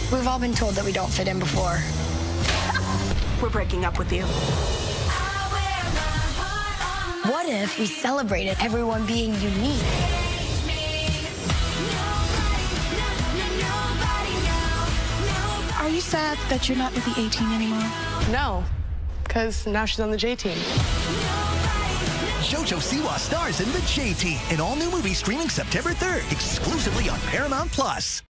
We've all been told that we don't fit in before. We're breaking up with you. What if we celebrated everyone being unique? Are you sad that you're not with the A-team anymore? No, because now she's on the J team. JoJo Siwa stars in The J-Team, an all-new movie streaming September 3rd, exclusively on Paramount+.